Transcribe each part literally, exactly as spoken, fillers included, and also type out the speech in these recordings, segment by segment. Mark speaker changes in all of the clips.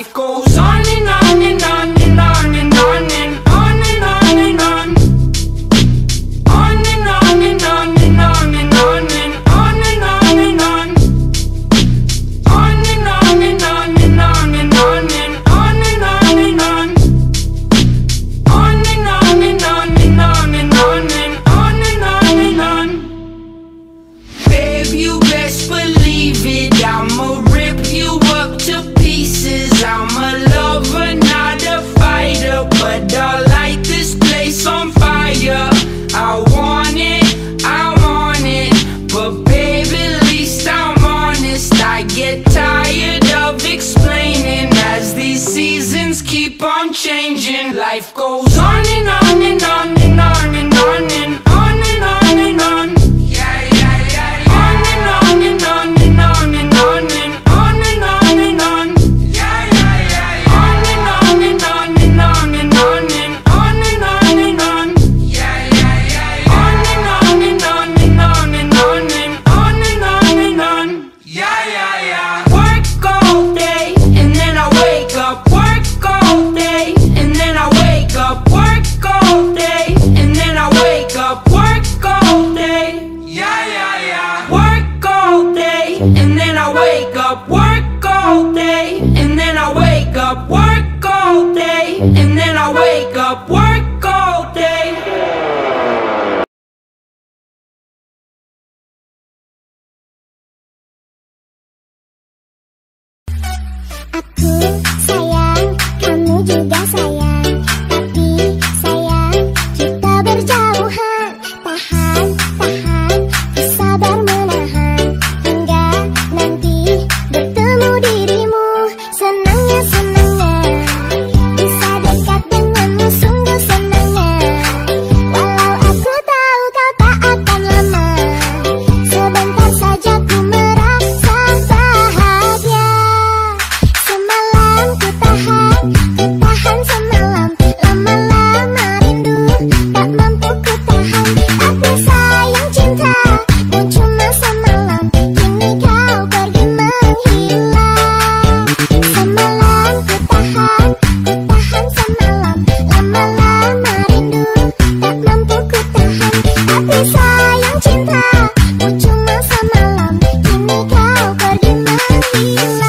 Speaker 1: Life goes on and on and on and on and on and on and on and on. On and on and on and on and on and on and on and on. On and on and on and on and on and on and on and on. On and on and on and on and on and on and on and on. Babe, you best believe it, I'ma rip you up to pieces. I'm a lover, not a fighter, but I light this place on fire. I want it, I want it, but baby, at least I'm honest. I get tired of explaining as these seasons keep on changing. Life goes on and on and on and on and on and on and on and on. Yeah, yeah, yeah, yeah. On and on and on and on and on and on and on and on. Yeah, yeah, yeah, yeah. On and on and on and on and on and on and on and on. Yeah, yeah, yeah, yeah. On and on and on and on and on and on and on and on. Yeah, yeah, yeah. Work all day and then I wake up. Work all day and then I wake up. Work all day and then I wake up. Work all day. Yeah, yeah, yeah. Work all day and then I wake up. Work all day and then I wake up. Work all day and then I wake up. Work all day.
Speaker 2: Aku sayang, kamu juga sayang, tapi sayang kita berjauhan. Tahan, tahan, sabar menahan hingga nanti bertemu dirimu. Senangnya, senangnya bisa dekat denganmu, sungguh senangnya. Walau aku tahu kau tak akan lama, sebentar saja ku merasa bahagia. Semalam ku tahan, ku tahan semalam, lama-lama rindu tak mampu ku tahan. Tapi sayang cintamu cuma semalam, kini kau pergi menghilang. Semalam ku tahan, ku tahan semalam, lama-lama rindu tak mampu ku tahan. Tapi sayang cintamu cuma semalam, kini kau pergi menghilang.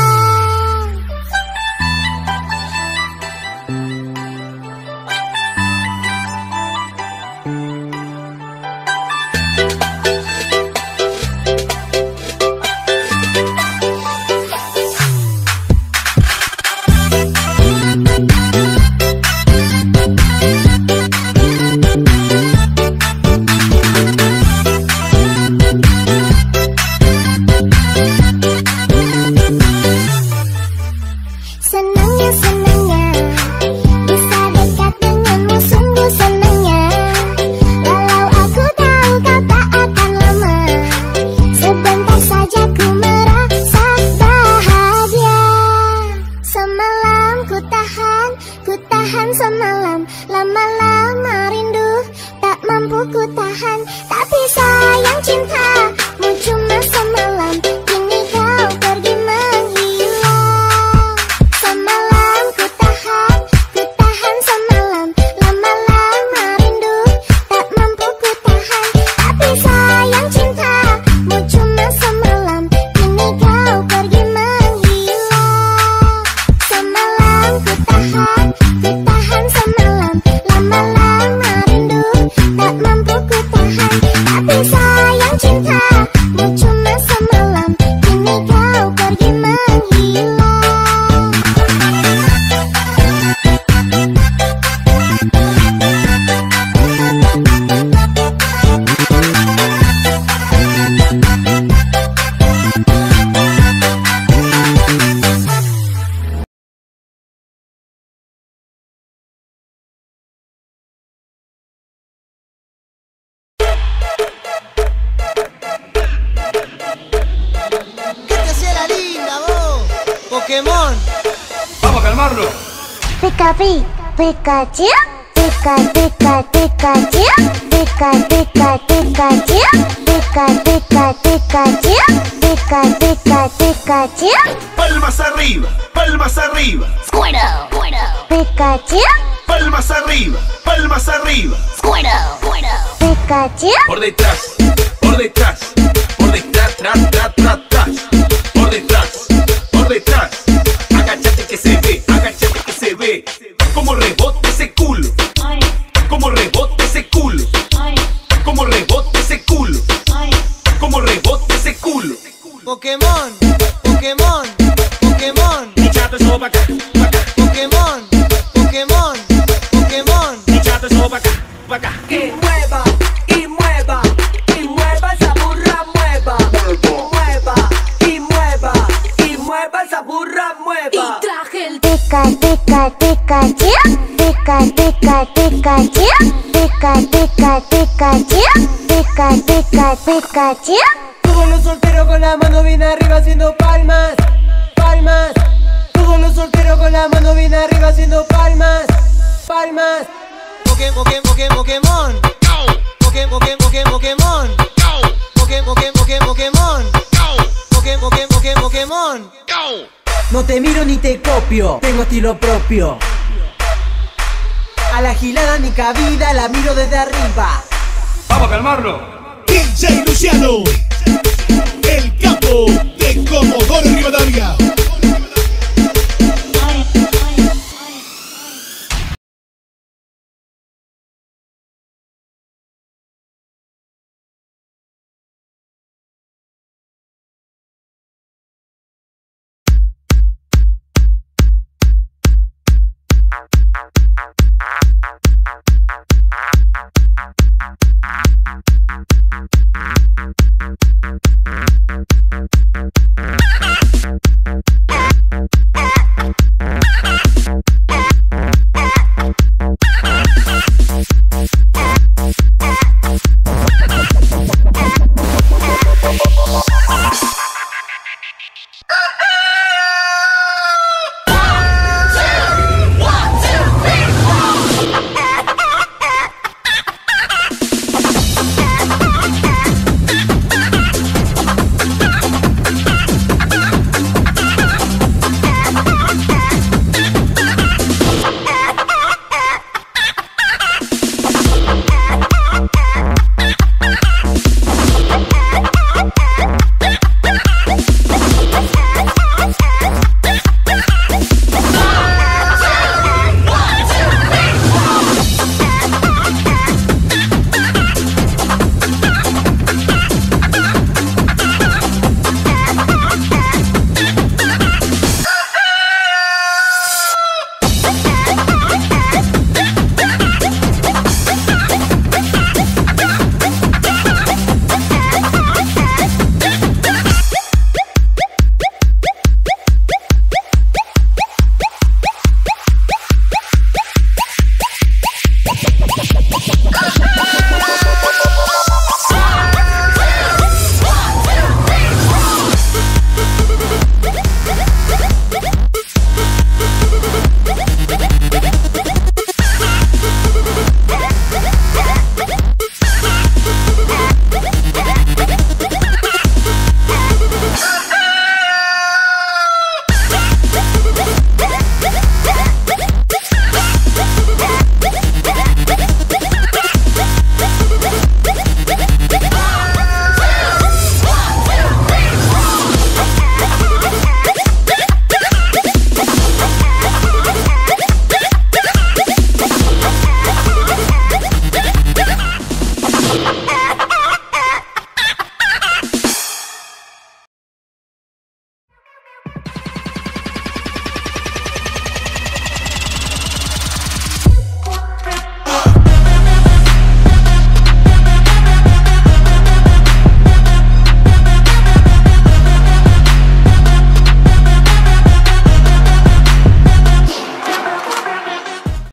Speaker 2: Senangnya, senangnya bisa dekat denganmu, sungguh senangnya. Walau aku tahu kau tak akan lama, sebentar saja ku merasa bahagia. Semalam ku tahan, ku tahan semalam, lama-lama rindu tak mampu ku tahan. Tapi sayang cintamu cuma semalam, kini kau pergi menghilang. Semalam ku tahan, ku tahan semalam, lama-lama rindu tak mampu ku tahan. Tapi sayang cintamu cuma semalam, kini kau pergi menghilang. Semalam ku tahan, ku tahan semalam, lama-lama rindu tak mampu ku tahan. Tapi sayang cintamu cuma semalam, kini kau pergi menghilang.
Speaker 3: ¿Qué te hacía la linda, vos? Pokémon.
Speaker 4: Vamos a calmarlo.
Speaker 2: Pika, pi, Pikachu, Pika, Pika, Pikachu, Pika, Pika, Pikachu, Pika, Pika, Pikachu, Pika, Pika, Pikachu.
Speaker 4: Palmas arriba, palmas arriba.
Speaker 2: Pikachu,
Speaker 5: Palmas arriba, palmas arriba.
Speaker 2: Squirtle, Pikachu,
Speaker 5: Por detrás, por detrás, por detrás, tras, tras, tras, tras. Por detrás, por detrás. Agáchate que se ve, agáchate que se ve. Como rebota ese culo. Como rebota ese culo. Como rebota ese culo. Como rebota ese culo.
Speaker 3: Pokémon, Pokémon, Pokémon,
Speaker 5: Chato eso pa' acá, pa' acá.
Speaker 3: Pokémon, Pokémon, Pokémon.
Speaker 5: Chato eso pa' acá, pa' acá.
Speaker 6: Y mueva, y mueva, y mueva esa burra, mueva. Mueva, y mueva, y mueva esa burra, mueva.
Speaker 1: Y traje el
Speaker 2: Pika, Pika, Pikachu, Pika, Pika, Pikachu, Pika, Pika, Pikachu, Pika, Pika, Pikachu.
Speaker 6: Todos los solteros con la mano bien arriba haciendo palmas, palmas. Todos los solteros con la mano bien arriba haciendo palmas, palmas.
Speaker 3: Poké, Poké, Poké, Pokémon. Poké, Poké, Poké, Pokémon. Poké, Poké, Poké, Pokémon. Poké, Poké, Poké, Pokémon.
Speaker 6: No te miro ni te copio, tengo estilo propio. A la gilada ni cabida, la miro desde arriba.
Speaker 4: Vamos a calmarlo.
Speaker 7: D J Luciano, el capo de Comodoro Rivadavia.